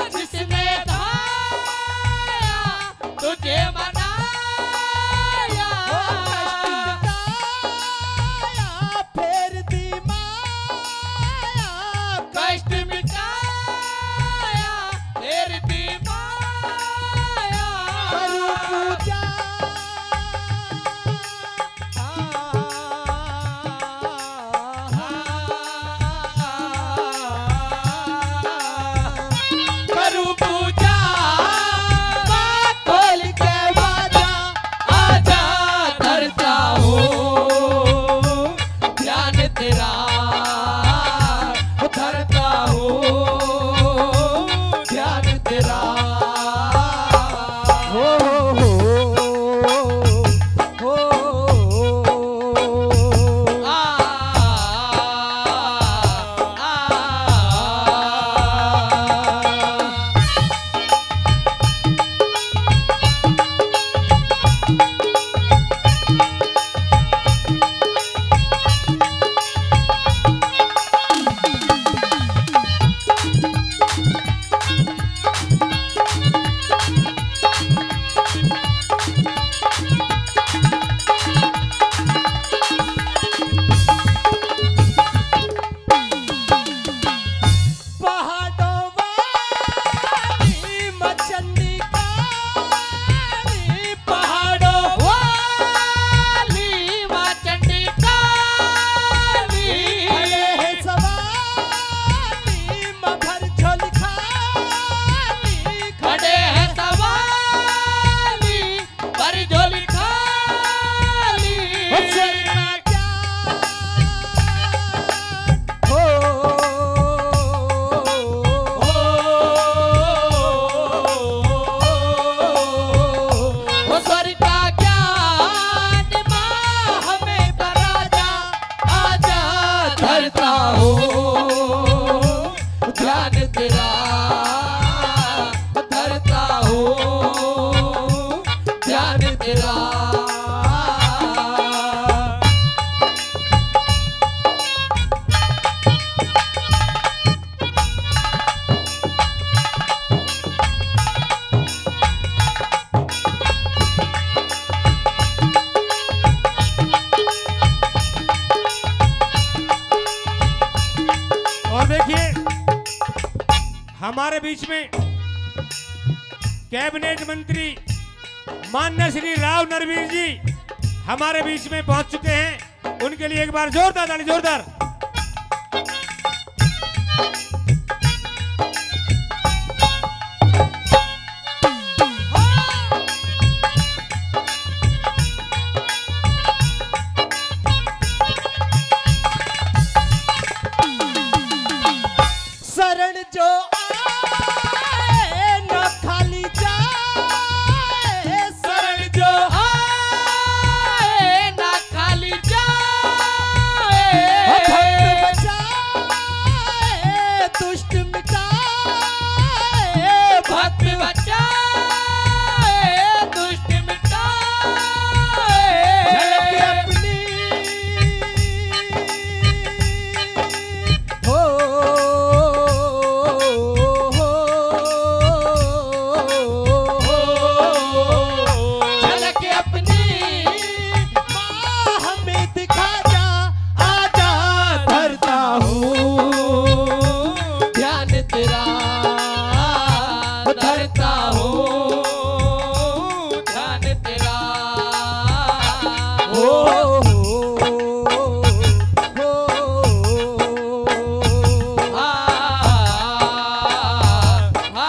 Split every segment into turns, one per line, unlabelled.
जिसने धाया तुझे मनाया,
फेर दी माया,
कष्ट मिटाया फिर दी माया।
करूं पूजा
करूं पूजा खोल के बाजा, आजा धरता हूँ ध्यान तेरा, धरता हूँ ध्यान तेरा।
हो
आ, आ, आ,
पहाड़ों वाली मचंडी काली,
पहाड़ों वाली माँ चंडी काली,
खड़े हैं सवाली मगर झोली खाली,
खड़े हैं सवाली पर झोली खाली।
सरना क्या हो
वो स्वर्ग का ज्ञान माँ हमें करा जा, आजा धरता हूँ ध्यान तेरा, धरता हूँ ध्यान तेरा।
और देखिए हमारे बीच में कैबिनेट मंत्री माननीय श्री राव नरवीर जी हमारे बीच में पहुंच चुके हैं। उनके लिए एक बार जोरदार ताली, जोरदार।
शरण जो आए न खाली जाए,
शरण जो आए ना खाली जाए,
भक्त बचाए दुष्ट मिटाए,
भक्त बचाए दुष्ट मिटाए।
झलक अपनी हो
झलक अपनी
माँ हमें दिखा जा, आजा धरता हूँ
ध्यान तेरा, धरता हूँ ध्यान तेरा।
हो
आ, आ, आ,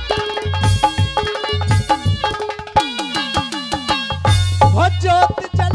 ज्योत जल